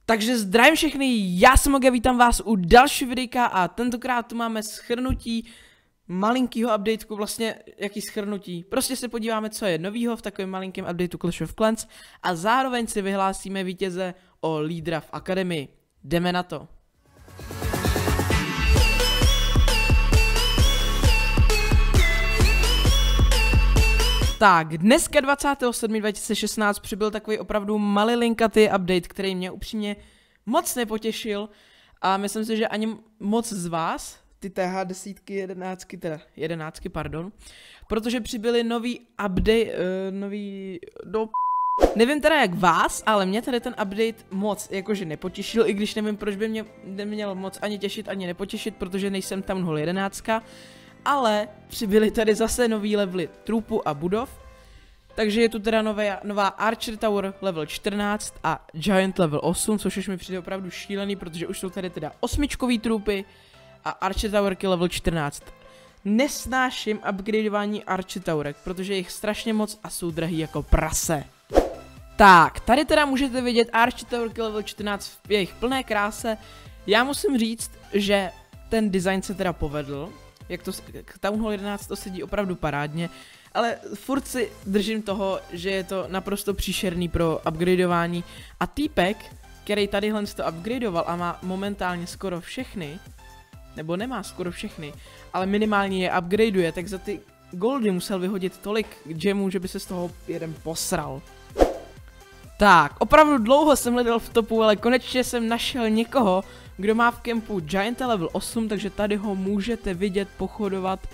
Takže zdravím všechny, já jsem Oga, vítám vás u dalšího videa a tentokrát tu máme shrnutí malinkýho updateu, vlastně jaký shrnutí. Prostě se podíváme, co je novýho v takovém malinkém updateu Clash of Clans a zároveň si vyhlásíme vítěze o lídra v akademii. Jdeme na to. Tak, dneska 27.2016 přibyl takový opravdu malilinkatý update, který mě upřímně moc nepotěšil a myslím si, že ani moc z vás, ty TH desítky, jedenáctky, pardon, protože přibyly nový update, nevím teda jak vás, ale mě tady ten update moc jakože nepotěšil, i když nevím, proč by mě neměl moc ani těšit, ani nepotěšit, protože nejsem Town Hall 11. Ale přibyly tady zase nový levely troopu a budov. Takže je tu teda nová Archer Tower level 14 a Giant level 8, což už mi přijde opravdu šílený, protože už jsou tady teda 8čkový troopy a Archer Towerky level 14. Nesnáším upgradeování Archer Towerek, protože je jich strašně moc a jsou drahý jako prase. Tak, tady teda můžete vidět Archer Towerky level 14 v jejich plné kráse. Já musím říct, že ten design se teda povedl. Jak to Town Hall 11 to sedí opravdu parádně, ale furt si držím toho, že je to naprosto příšerný pro upgradeování a týpek, který tadyhle to upgradeoval a má momentálně skoro všechny, nebo nemá skoro všechny, ale minimálně je upgradeuje, tak za ty goldy musel vyhodit tolik gemů, že by se z toho jeden posral. Tak, opravdu dlouho jsem hledal v topu, ale konečně jsem našel někoho, kdo má v kempu Gianta level 8, takže tady ho můžete vidět pochodovat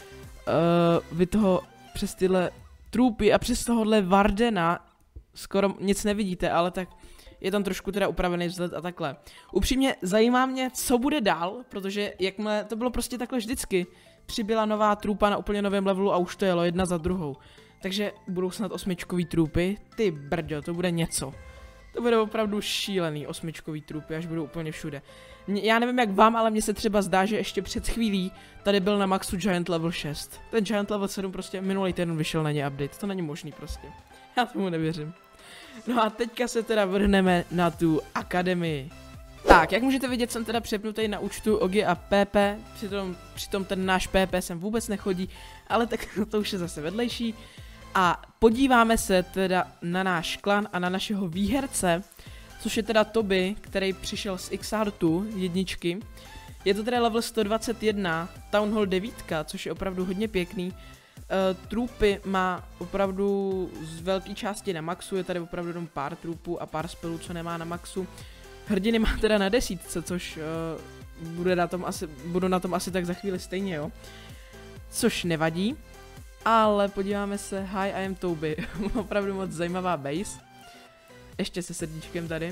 vy toho přes tyhle troopy a přes tohohle Vardena skoro nic nevidíte, ale tak je tam trošku teda upravený vzhled a takhle. Upřímně zajímá mě, co bude dál, protože jakmile to bylo prostě takhle vždycky, přibyla nová troopa na úplně novém levelu a už to jelo jedna za druhou. Takže budou snad 8čkový troopy, ty brďo, to bude něco. To bude opravdu šílený 8čkový troopy, až budou úplně všude. Já nevím jak vám, ale mně se třeba zdá, že ještě před chvílí tady byl na maxu Giant level 6. Ten Giant level 7 prostě minulý týden vyšel na ně update, to není možný prostě. Já tomu nevěřím. No a teďka se teda vrhneme na tu akademii. Tak, jak můžete vidět, jsem teda přepnutý na účtu Ogy a PP, přitom ten náš PP sem vůbec nechodí, ale tak to už je zase vedlejší. A podíváme se teda na náš klan a na našeho výherce, což je teda Toby, který přišel z X-Artu jedničky. Je to teda level 121, Town Hall 9, což je opravdu hodně pěkný. Troopy má opravdu z velké části na maxu, je tady opravdu jenom pár troopů a pár spelů, co nemá na maxu. Hrdiny má teda na 10, což budu na tom asi tak za chvíli stejně, jo. Což nevadí. Ale podíváme se, hi, I am Toby, opravdu moc zajímavá base, ještě se srdíčkem tady.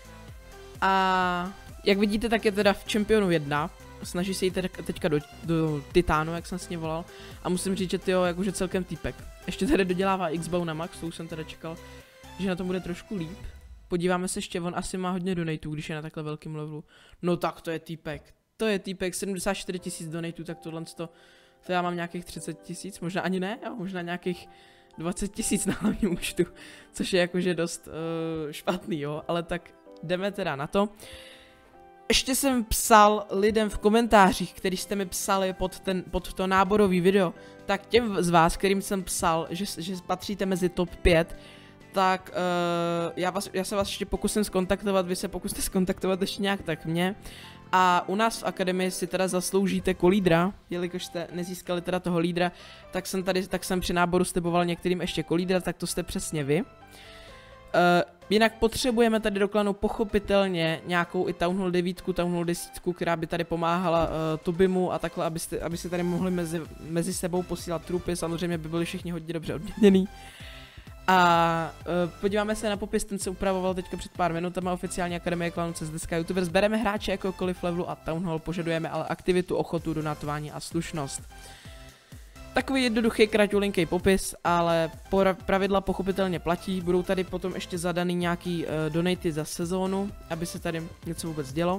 A jak vidíte, tak je teda v Championu 1, snaží se jít teďka do Titánu, jak jsem s ním volal. A musím říct, že tyjo, jakože celkem týpek. Ještě tady dodělává X-Bow na max, to už jsem teda čekal, že na tom bude trošku líp. Podíváme se ještě, on asi má hodně donatů, když je na takhle velkém levelu. No tak to je týpek, 74 000 donatů, tak to já mám nějakých 30 000, možná ani ne, jo, možná nějakých 20 000 na hlavním účtu, což je jakože dost špatný, jo, ale tak jdeme teda na to. Ještě jsem psal lidem v komentářích, který jste mi psali pod to náborový video, tak těm z vás, kterým jsem psal, že patříte mezi top 5, tak já se vás ještě pokusím skontaktovat, vy se pokuste skontaktovat ještě nějak tak mě. A u nás v akademii si teda zasloužíte kolídra, jelikož jste nezískali teda toho lídra, tak jsem při náboru sliboval některým ještě kolídra, tak to jste přesně vy. Jinak potřebujeme tady do klanu pochopitelně nějakou i Town Hall 9, Town Hall 10, která by tady pomáhala Tobimu a takhle, aby si tady mohli mezi sebou posílat trupy, samozřejmě by byli všichni hodně dobře odměněný. A podíváme se na popis, ten se upravoval teďka před pár minutami, oficiálně Akademie klanu CS:GO YouTubers. Bereme hráče jakoukoliv levelu a Town Hall, požadujeme ale aktivitu, ochotu, donatování a slušnost. Takový jednoduchý kratulinký popis, ale pravidla pochopitelně platí, budou tady potom ještě zadaný nějaký donaty za sezónu, aby se tady něco vůbec dělo.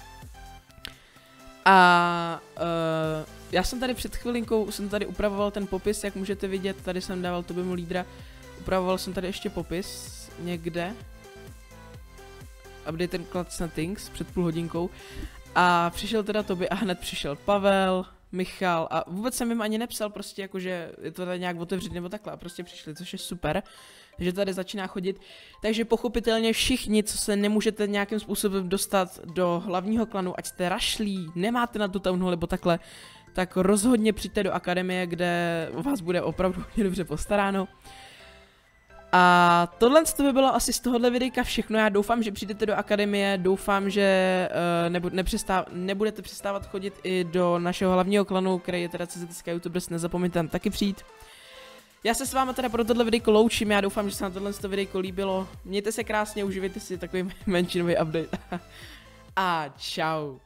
A já jsem tady před chvilinkou upravoval ten popis, jak můžete vidět, tady jsem dával Tobimu lídra. Upravoval jsem tady ještě popis někde. update ten Clans Things před půl hodinkou. A přišel teda Toby a hned přišel Pavel, Michal a vůbec jsem jim ani nepsal prostě jako, že je to tady nějak otevřít nebo takhle a prostě přišli, což je super, že tady začíná chodit. Takže pochopitelně všichni, co se nemůžete nějakým způsobem dostat do hlavního klanu, ať jste rašlí, nemáte na tu town hall nebo takhle, tak rozhodně přijďte do akademie, kde o vás bude opravdu hodně dobře postaráno. A tohle by bylo asi z tohohle videjka všechno, já doufám, že přijdete do akademie, doufám, že nebudete přestávat chodit i do našeho hlavního klanu, který je teda CZSK YouTubers, nezapomeňte tam taky přijít. Já se s váma teda pro tohle videjko loučím, já doufám, že se na tohle videjko líbilo, mějte se krásně, uživejte si takový menšinový update a čau.